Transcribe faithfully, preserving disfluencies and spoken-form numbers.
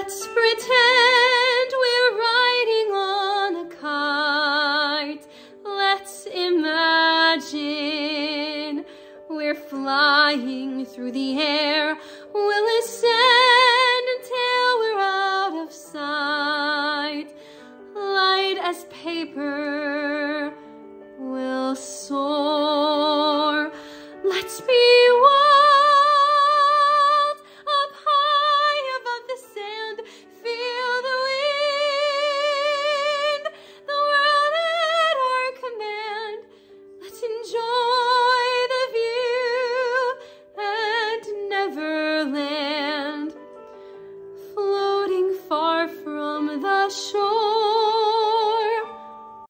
Let's pretend we're riding on a kite. Let's imagine we're flying through the air. We'll ascend